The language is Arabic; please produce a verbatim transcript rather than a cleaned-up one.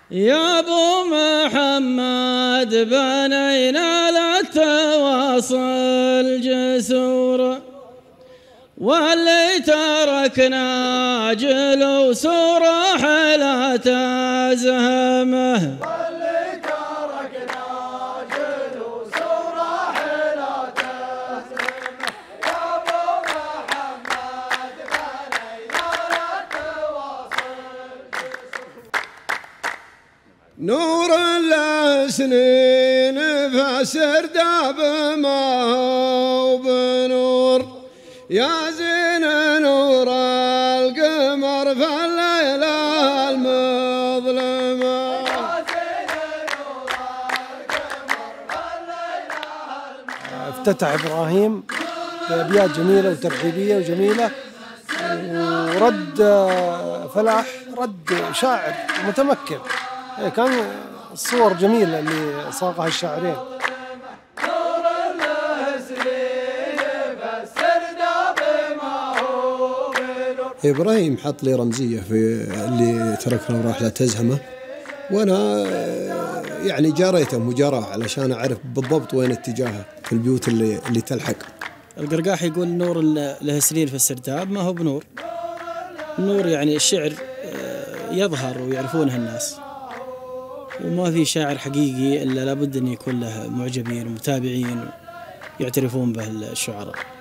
يا ابو محمد بنينا للتواصل جسور، واللي تركنا جلوس رحلة تزهمه. واللي تركنا جلوس رحلة تزهمه. يا ابو محمد بنينا للتواصل نور له سنين فسرداب ما هو بنور، يا زين نور القمر في الليلة المظلمة. يا زين نور القمر في الليلة المظلمة. افتتح إبراهيم بأبيات جميلة وترحيبية وجميلة، ورد فلاح رد شاعر متمكن. كان الصور جميلة اللي صاغها الشاعرين. إبراهيم حط لي رمزية في اللي تركنا وراح لا تزهمه، وأنا يعني جاريته مجاراة علشان أعرف بالضبط وين اتجاهه في البيوت اللي اللي تلحق. القرقاح يقول نور له سنين في السرداب ما هو بنور. النور يعني الشعر يظهر ويعرفونه الناس، وما في شاعر حقيقي إلا لابد أن يكون له معجبين ومتابعين يعترفون به الشعراء.